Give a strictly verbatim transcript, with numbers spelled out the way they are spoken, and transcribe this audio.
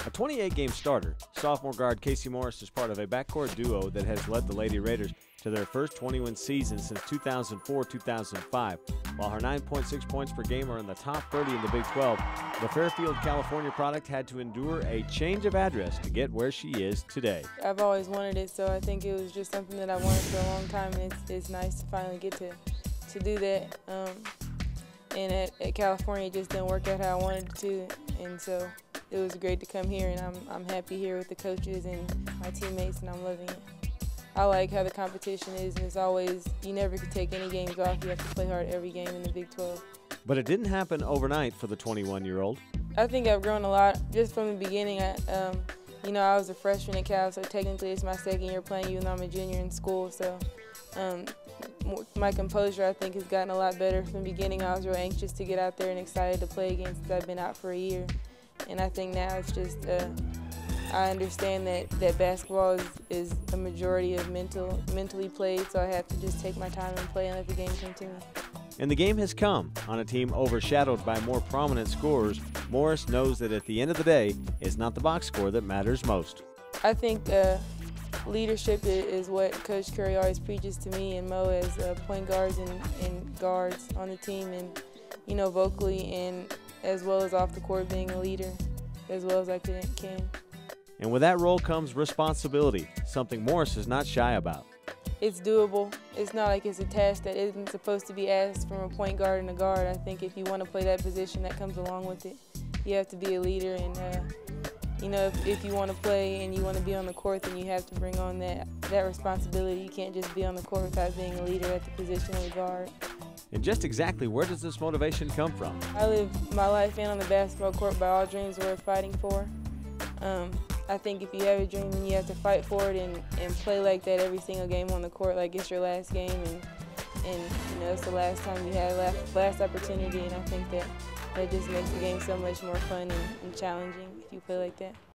A twenty-eight game starter, sophomore guard Casey Morris is part of a backcourt duo that has led the Lady Raiders to their first twenty-win season since two thousand four two thousand five. While her nine point six points per game are in the top thirty in the Big twelve, the Fairfield, California product had to endure a change of address to get where she is today. I've always wanted it, so I think it was just something that I wanted for a long time, and it's, it's nice to finally get to, to do that. Um, and at, at California, it just didn't work out how I wanted it to, and so it was great to come here, and I'm, I'm happy here with the coaches and my teammates, and I'm loving it. I like how the competition is, and it's always, you never could take any games off. You have to play hard every game in the Big twelve. But it didn't happen overnight for the twenty-one-year-old. I think I've grown a lot just from the beginning. I, um, you know, I was a freshman at Cal, so technically it's my second year playing, even though I'm a junior in school. So um, my composure, I think, has gotten a lot better. From the beginning, I was real anxious to get out there and excited to play again since I've been out for a year. And I think now it's just, uh, I understand that, that basketball is, is a majority of mental, mentally played, so I have to just take my time and play and let the game come to me. And the game has come on a team overshadowed by more prominent scorers. Morris knows that at the end of the day, it's not the box score that matters most. I think uh, leadership is what Coach Curry always preaches to me and Mo as uh, point guards and, and guards on the team, and you know, vocally and as well as off the court, being a leader as well as I can. And with that role comes responsibility, something Morris is not shy about. It's doable. It's not like it's a task that isn't supposed to be asked from a point guard and a guard. I think if you want to play that position, that comes along with it. You have to be a leader, and uh, you know, if, if you want to play and you want to be on the court, then you have to bring on that, that responsibility. You can't just be on the court without being a leader at the position of a guard. And just exactly where does this motivation come from? I live my life in on the basketball court by all dreams worth fighting for. Um, I think if you have a dream, then you have to fight for it and, and play like that every single game on the court, like it's your last game, and, and you know, it's the last time you had last, last opportunity, and I think that that just makes the game so much more fun and, and challenging if you play like that.